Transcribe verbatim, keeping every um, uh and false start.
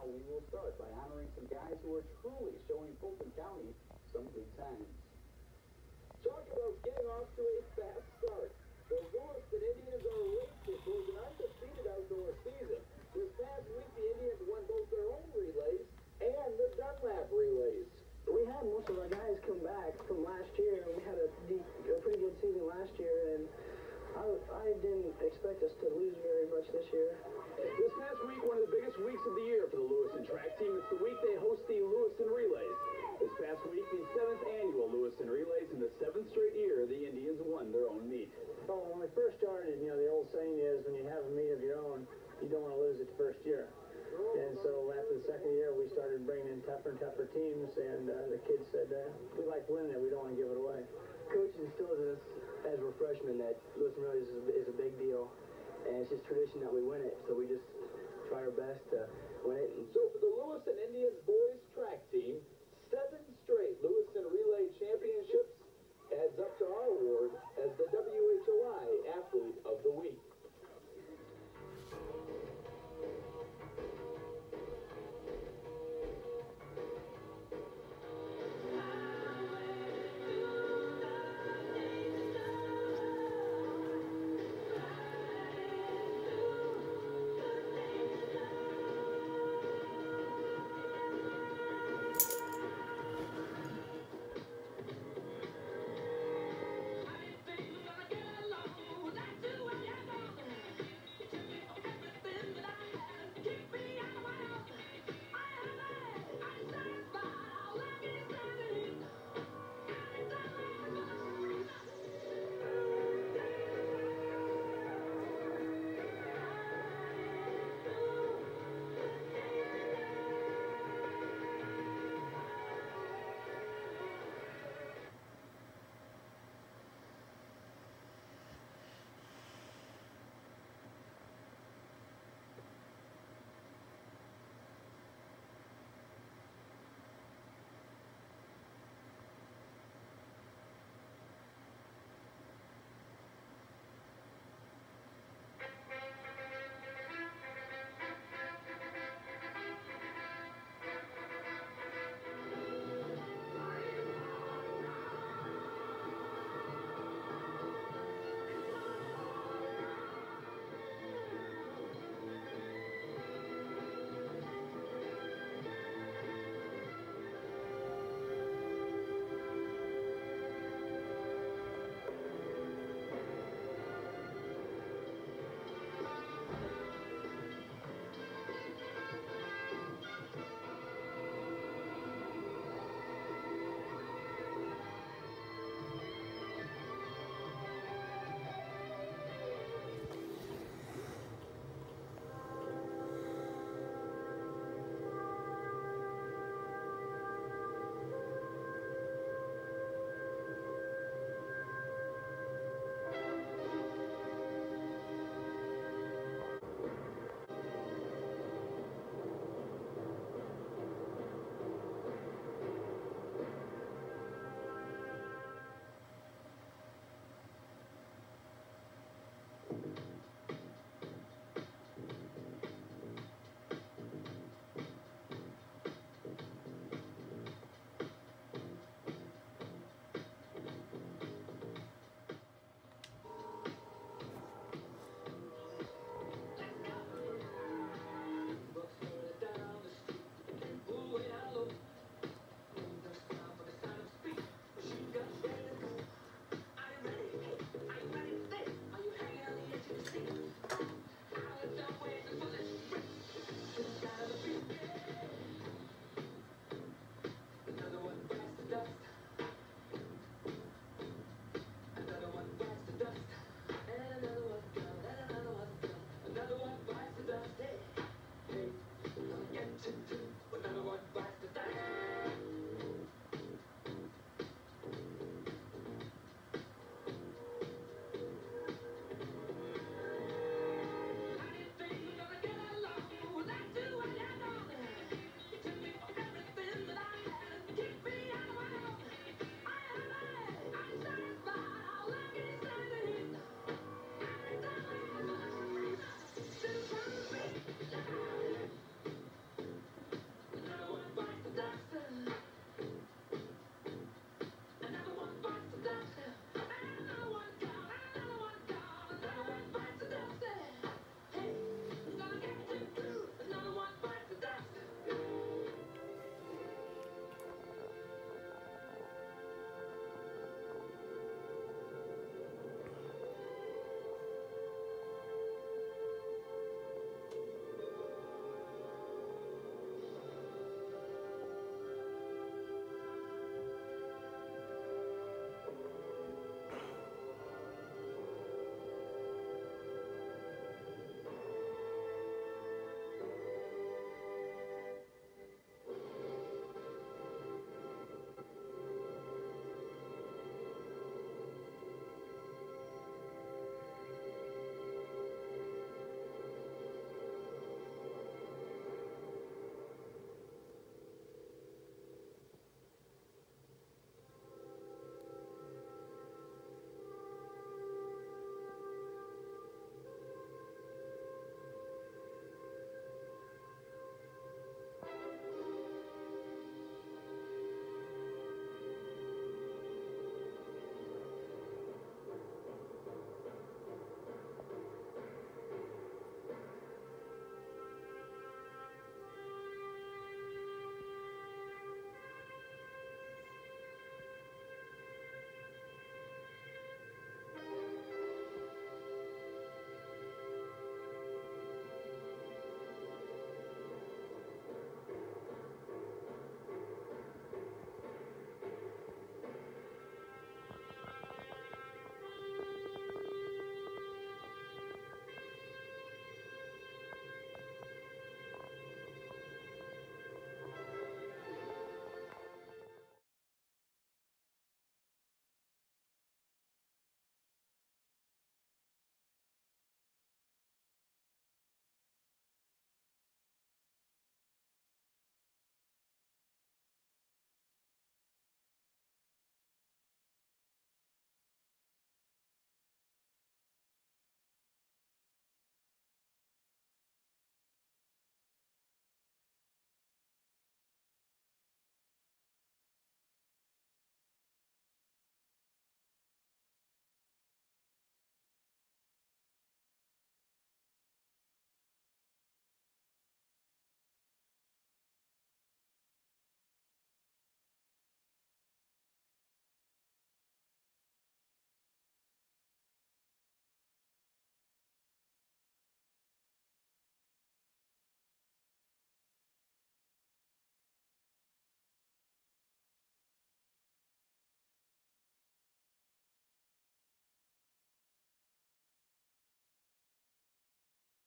we will start by honoring some guys who are truly showing Fulton County some good times. Talk about getting off to a fast start. The Lewiston Indians are racing towards an undefeated outdoor season. This past week, the Indians won both their own relays and the Dunlap relays. We had most of our guys come back from last year, and we had a, deep, a pretty good season last year, and I, I didn't expect us to lose very much this year. This past week, one of the biggest weeks of the year for the Lewiston track team. It's the week they host the Lewiston Relays. This past week, the seventh annual Lewiston Relays, in the seventh straight year, the Indians won their own meet. Well, when we first started, you know, the old saying is, when you have a meet of your own, you don't want to lose it the first year. And so after the second year, we started bringing in tougher and tougher teams, and uh, the kids said, uh, we like winning it, we don't want to give it away. Coach instilled in us, as we're freshmen, that Lewiston Relays is a, is a big deal, and it's just tradition that we win it, so we just try our best to win it. So for the Lewiston Indians boys